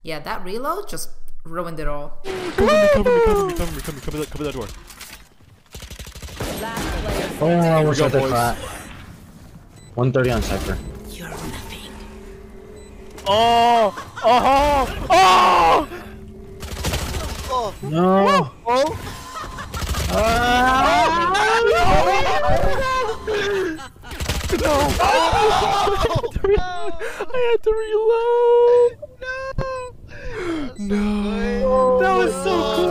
Yeah, that reload just ruined it all. Cover that door. Oh, we're the crack. 130 on Cypher. You're nothing. Oh! Oh! Oh! Oh! No! Oh! No! I had to reload! No! No! That was so cool!